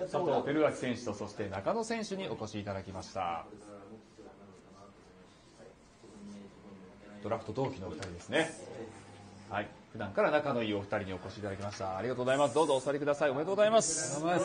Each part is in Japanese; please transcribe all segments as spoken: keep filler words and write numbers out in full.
佐藤輝明選手とそして中野選手にお越しいただきました。ドラフト同期のお二人ですね。はい、普段から仲のいいお二人にお越しいただきました。ありがとうございます。どうぞお座りください。おめでとうございます。はい、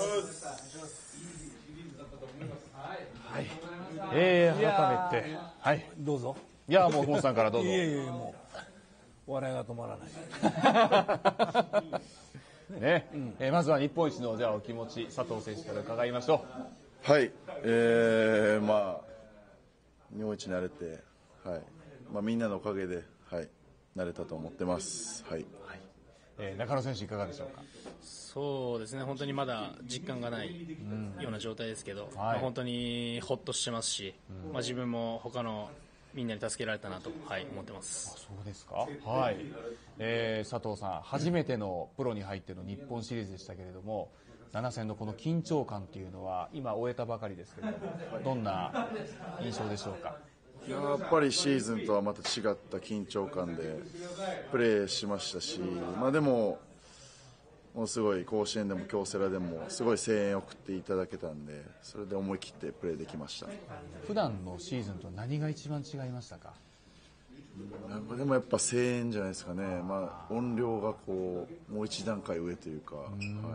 えー、改めて、はい、 どうぞ。 いやもう福本さんからどうぞ。 いえいえ、もう笑いが止まらない。 ね、うん、えー、まずは日本一のじゃあお気持ち佐藤選手から伺いましょう。はい、えー、まあ日本一になれて、はい、まあみんなのおかげで、はい、なれたと思ってます。はい。はい、 えー、中野選手いかがでしょうか。 そうですね、本当にまだ実感がないような状態ですけど、うん、まあ、本当にほっとしてますし、うん、まあ、自分も他のみんなに助けられたなと、はい、思ってます。 あ、そうですか。はい、えー、佐藤さん初めてのプロに入っての日本シリーズでしたけれども、なな戦のこの緊張感というのは今終えたばかりですけれども、どんな印象でしょうか。 やっぱりシーズンとはまた違った緊張感でプレーしましたし、まあ、でももうすごい甲子園でも京セラでもすごい声援を送っていただけたんで、それで思い切ってプレーできました。 普段のシーズンと何が一番違いましたか。 でもやっぱ声援じゃないですかね、まあ、音量がこうもう一段階上というか、はい、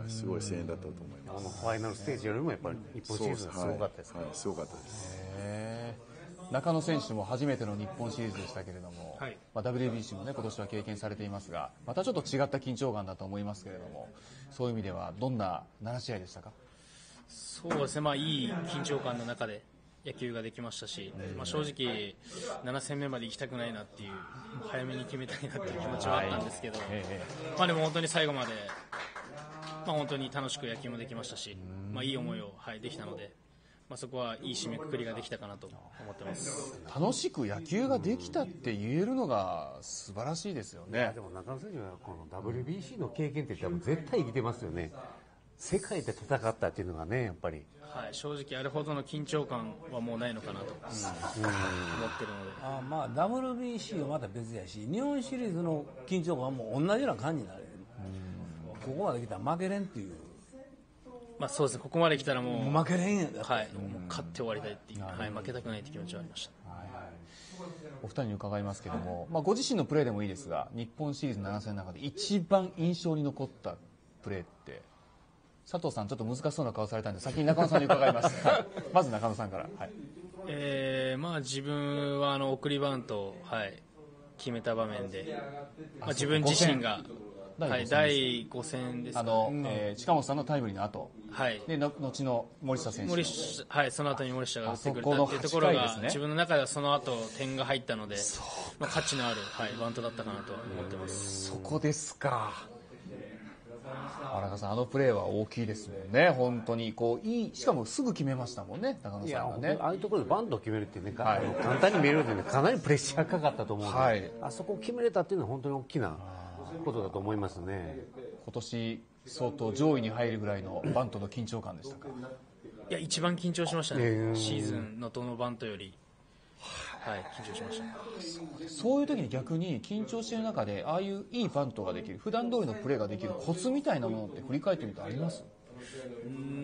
すごい声援だったと思います。 あのファイナルステージよりもやっぱり日本シリーズがすごかったですか。 はいはい、すごかったです。 へー、中野選手も初めての日本シリーズでしたけれども、はい、まあ、ダブリュービーシー も、ね、今年は経験されていますが、またちょっと違った緊張感だと思いますけれども、そういう意味ではどんななな試合でしたか。 そうですね、まあ、いい緊張感の中で野球ができましたし、まあ、正直なな戦目まで行きたくないなっていう、早めに決めたいなっていう気持ちはあったんですけど、はい、まあ、でも本当に最後まで、まあ、本当に楽しく野球もできましたし、まあ、いい思いを、はい、できたので、まあ、そこはいい締めくくりができたかなと思ってます。 楽しく野球ができたって言えるのが素晴らしいですよね。 でも中野選手はこの ダブリュービーシー の経験って多分絶対生きてますよね。世界で戦ったっていうのがね、やっぱり、 はい、正直あれほどの緊張感はもうないのかなと、うん、思ってるので、 あ、まあ、ダブリュービーシー はまた別やし、日本シリーズの緊張感はもう同じような感じになる。ここまで来たら負けれんっていう。 まあ、そうですね、ここまで来たらもう負けれんやん、 はい、もう勝って終わりたいっていう、はい、負けたくないって気持ちはありました。 はいはい、お二人に伺いますけども、まあ、ご自身のプレーでもいいですが、日本シリーズなな戦の中で一番印象に残ったプレーって佐藤さん、ちょっと難しそうな顔されたんで先に中野さんに伺います、はい、まず中野さんから。はい、 えーまあ、自分はあの送りバントを、はい、決めた場面で、まあ、自分自身がはい、だいご戦です、ね、 あの、えー、近本さんのタイムリーの後、 はい、 での後の森下選手森下、はい、その後に森下が打ってくれたっていうところが、ね、自分の中ではその後点が入ったので、まあ、価値のある、はい、バントだったかなと思ってます。 そこですか。荒川さん、あのプレーは大きいですもんね。本当にこういい、しかもすぐ決めましたもんね、中野さんがね。 ああいうところでバントを決めるってね、はい、簡単に見えるので、ね、かなりプレッシャーかかったと思うので、はい、あそこを決めれたっていうのは本当に大きなことだと思いますね。 今年相当上位に入るぐらいのバントの緊張感でしたか。 いや、一番緊張しましたね、シーズンのどのバントより、はい、緊張しました。 そうそういう時に逆に緊張している中でああいういいバントができる、普段通りのプレーができるコツみたいなものって振り返ってみてあります？ うん、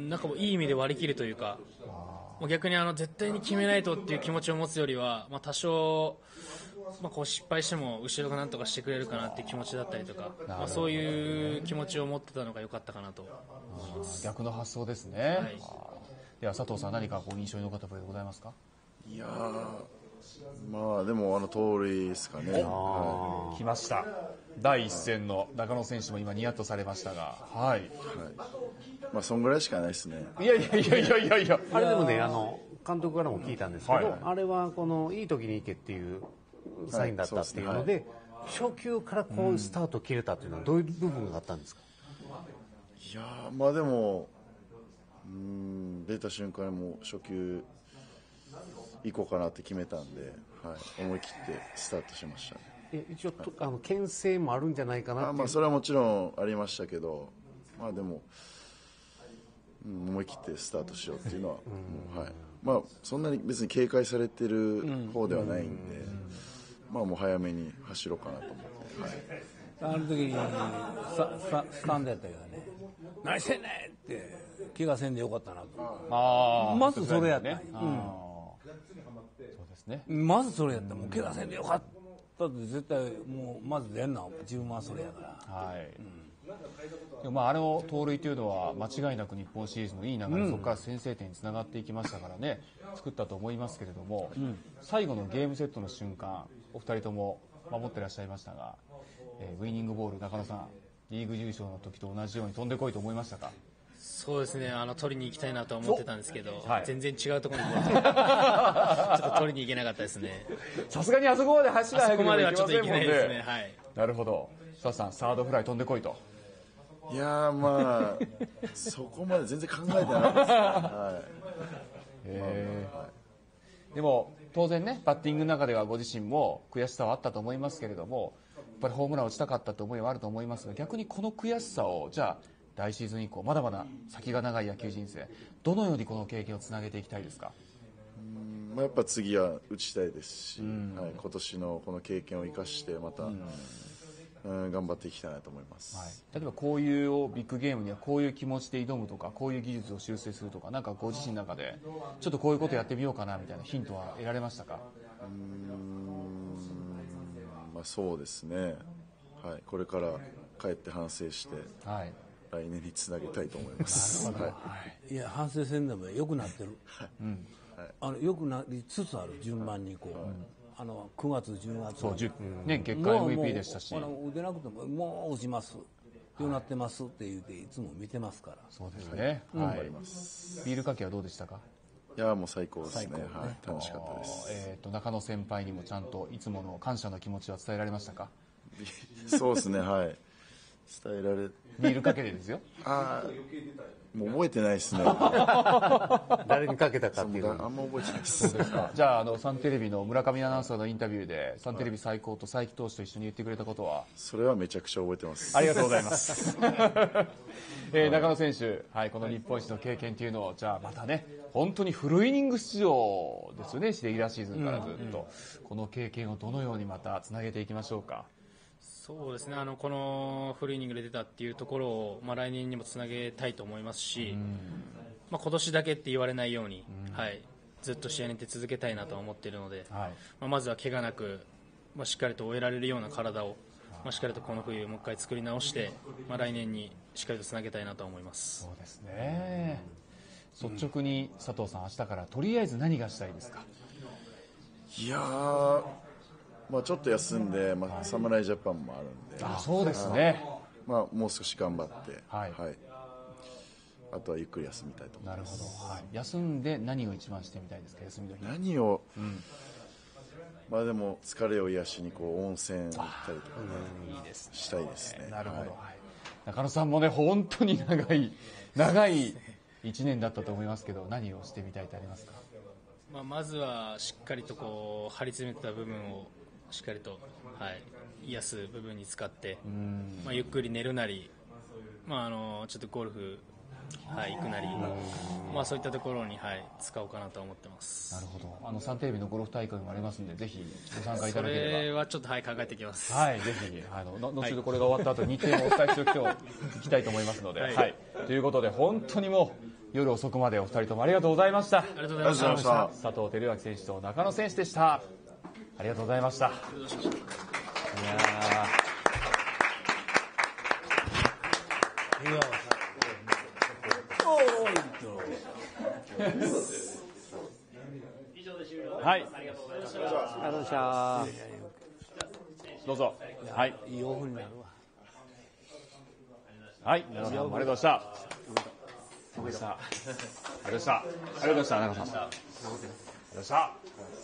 なんかもういい意味で割り切るというか、もう逆にあの絶対に決めないとっていう気持ちを持つよりは、まあ、多少まあ、こう失敗しても後ろがなんとかしてくれるかなっていう気持ちだったりとか、まあ、そういう気持ちを持ってたのが良かったかなと思います。 逆の発想ですね、はい、では佐藤さん、何かこう印象に残ったプレーでございますか？ いやまあでもあの盗塁ですかね。 はい、来ました。だいいっ戦の中野選手も今ニヤッとされましたが、はい、はい、 まあそんぐらいしかないですね。 いやいやいやいやいやいや、 あれでもね、あの監督からも聞いたんですけど、はいはい、あれはこのいい時に行けっていうサインだったっていうので、はい、初球からこうスタート切れたっていうのはどういう部分があったんですか？ いやまあでもうーん出た瞬間も初球行こうかなって決めたんで、はい、思い切ってスタートしましたね。 え一応、はい、あの牽制もあるんじゃないかなっていう。 あ、まあ、それはもちろんありましたけど、まあでも、うん、思い切ってスタートしようっていうのは、うん、はい、まあそんなに別に警戒されてる方ではないんで、まあもう早めに走ろうかなと思って、はい、 あの時にスタスタンドやったけどね、何してんねんって怪我せんでよかったなと。 あまずそれやったんや、 あーそうですね。 まずそれやった。もう怪我せんでよかったって絶対もうまず出んの自分はそれやから。 はい。でもまああの盗塁というのは間違いなく日本シリーズのいい流れ、そこから先制点につながっていきましたからね、作ったと思いますけれども、最後のゲームセットの瞬間、お二人とも守ってらっしゃいましたが、えーウイニングボール、中野さん、リーグ優勝の時と同じように飛んでこいと思いましたか？ そうですね、あの取りに行きたいなとは思ってたんですけど、 はい全然違うところに行ってちょっと取りに行けなかったですね。 さすがにあそこまで走らあそこないとまではちょっといけませんもん行けないですね。 ね。 はい。 なるほど。佐藤さん、サードフライ飛んでこいと。 いやーまあそこまで全然考えてなかったです、はへーでも当然ね、バッティングの中ではご自身も悔しさはあったと思いますけれども、やっぱりホームランを打ちたかったという思いはあると思いますが、逆にこの悔しさをじゃあ来シーズン以降、まだまだ先が長い野球人生、どのようにこの経験をつなげていきたいですか？ い、まあ、やっぱ次は打ちたいですし、はい、今年のこの経験を生かしてまた、うん頑張っていきたいなと思います、 はい、例えばこういうビッグゲームにはこういう気持ちで挑むとか、こういう技術を修正するとか、なんかご自身の中でちょっとこういうことやってみようかなみたいなヒントは得られましたか？ うーん、まあ、そうですね、はい、これから帰って反省してはい来年につなげたいと思いますはい、 いや反省せんでも良くなってる、うんあの良くなりつつある、順番にこう、あのくがつじゅうがつそう、じゅうね、月間 エムブイピー でしたし、 もうもうあの打てなくてももう打ちます、どうなってますって言っていつも見てますから。 そうですね、はい頑張ります。 ビールかけはどうでしたか？ いやもう最高ですね、はい、楽しかったです。 えー、と中野先輩にもちゃんといつもの感謝の気持ちは伝えられましたか？ そうですね、はい、伝えられビールかけでですよ。 あもう覚えてないですね誰にかけたかっていうのあんま覚えてないですじゃあ、あのサンテレビの村上アナウンサーのインタビューでサンテレビ最高と佐伯投手と一緒に言ってくれたことは？ それはめちゃくちゃ覚えてます。 ありがとうございます、えー、中野選手、はい、この日本一の経験というのをじゃあまたね、本当にフルイニング出場ですよね、レギュラーシーズンからずっと、うんうん、この経験をどのようにまたつなげていきましょうか？ そうですね、あのこのフルイニングで出たっていうところを、まあ、来年にもつなげたいと思いますし、まあ、今年だけって言われないように、はい、ずっと試合に出続けたいなと思っているので、はい、まあ、まずは怪我なく、まあ、しっかりと終えられるような体を、まあ、しっかりとこの冬もう一回作り直して、まあ、来年にしっかりとつなげたいなと思います。 そうですね、率直に佐藤さん、明日からとりあえず何がしたいですか？ いやーまあ、ちょっと休んで、まあ、侍ジャパンもあるんで、 あそうですね、 まあ、もう少し頑張って、 はいはい、あとはゆっくり休みたいと思います。 なるほど、はい、休んで何を一番してみたいですか？休みの日何を、うん、まあ、でも疲れを癒しにこう温泉行ったりとか、ね、いいですね、したいですね。 なるほど、 はい、 中野さんもね、本当に長い長いいちねんだったと思いますけど、何をしてみたいとありますか？ まあ、まずはしっかりとこう張り詰めてた部分をしっかりと、はい、癒す部分に使って、まあ、ゆっくり寝るなり、まあ、あのちょっとゴルフ、はい、行くなり、まあ、そういったところに、はい、使おうかなと思ってます。 なるほど、あのサンテレビのゴルフ大会もありますので、ぜひご参加いただければ。 それはちょっと、はい、考えてきます。 はい、ぜひあの後ほどこれが終わった後、日程もお伝えしておき行きたいと思いますので、はいはい、ということで本当にもう夜遅くまでお二人ともありがとうございました。 ありがとうございました。 佐藤輝明選手と中野選手でした。ありがとうございました。いやはい、ありがとうございました。ありがとうございました。どうぞ。はい。 いいオフになるわ。 はい、中野さんもありがとうございました。ありがとうございました。ありがとうございました。ありがとうございました。中野さん。ありがとうございました。